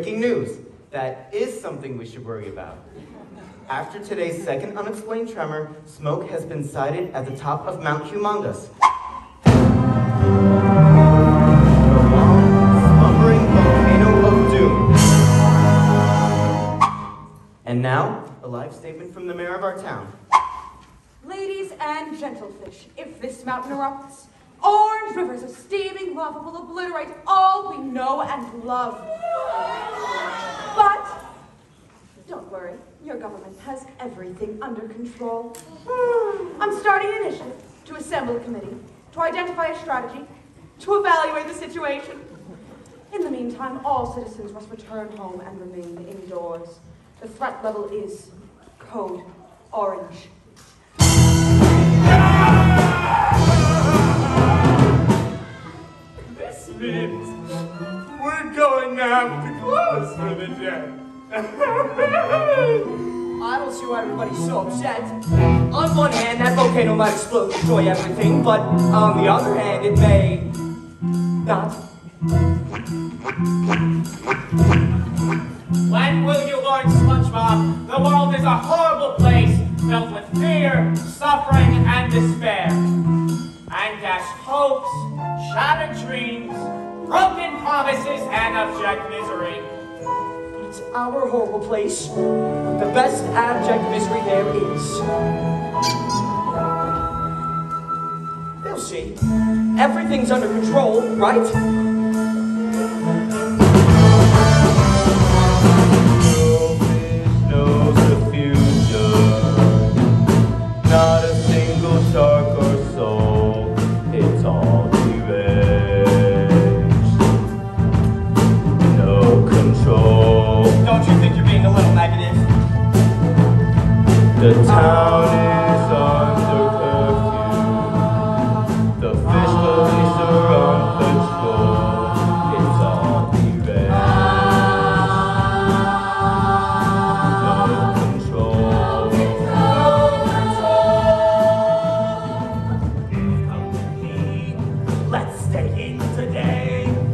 breaking news. That is something we should worry about. After today's second unexplained tremor, smoke has been sighted at the top of Mount Humongous. The long, slumbering volcano of doom. And now, a live statement from the mayor of our town. Ladies and gentlefish, if this mountain erupts, orange rivers of steaming lava will obliterate all we know and love. But don't worry, your government has everything under control. I'm starting an initiative to assemble a committee, to identify a strategy, to evaluate the situation. In the meantime, all citizens must return home and remain indoors. The threat level is code orange. This means we're going to have to close for the day. I don't see why everybody's so upset. On one hand, that volcano might explode and destroy everything, but on the other hand, it may not. When will you learn, SpongeBob? The world is a horrible place, filled with fear, suffering, and despair. And dashed hopes, shattered dreams, broken promises, and abject misery. It's our horrible place, the best abject misery there is. They'll see. Everything's under control, right? Knows the future. Not a single shark or soul. It's all deranged. No control. Don't you think you're being a little negative? The town is under curfew. The fish police are on patrol. It's all deranged. No control. Let's stay in today.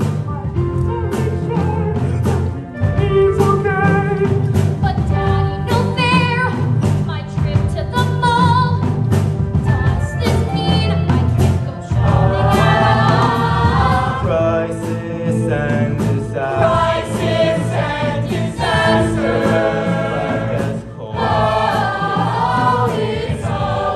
But Daddy, no fair. My trip to the mall. Does this mean I can't go shopping at all? Crisis and disaster. Crisis and disaster. Black as coal. Oh, it's all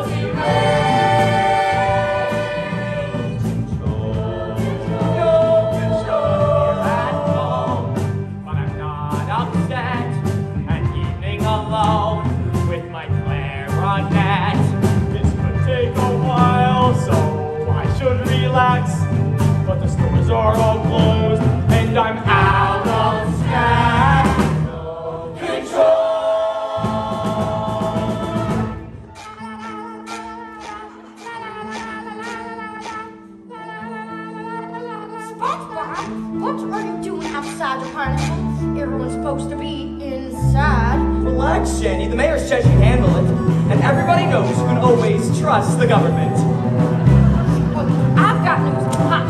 deranged. Control. No control at home. But I'm not upset. An evening alone with my clarinet. This could take a while, so I should relax. But the stores are all closed, and I'm out of snacks. No control. SpongeBob, what are you doing outside the pineapple? Everyone's supposed to be inside. Relax, Shandy. The mayor says you handle it. And everybody knows you can always trust the government. Well, I've got news.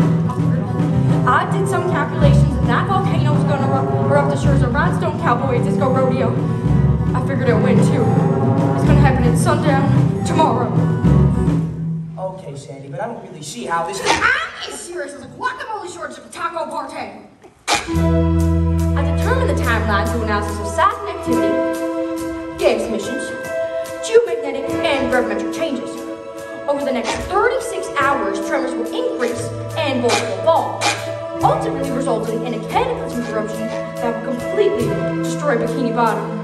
I did some calculations and that volcano's gonna erupt the shores of Rhinestone Cowboy Disco Rodeo. I figured it'll win too. It's gonna happen at sundown tomorrow. Okay, Sandy, but I don't really see how this... I'm as serious as a guacamole shorts at a taco party. I determined the timeline through analysis of size and activity, gas emissions, geomagnetic and gravimetric changes. Over the next 36 hours, tremors will increase and bolts will fall, ultimately resulting in a cataclysmic eruption that will completely destroy Bikini Bottom.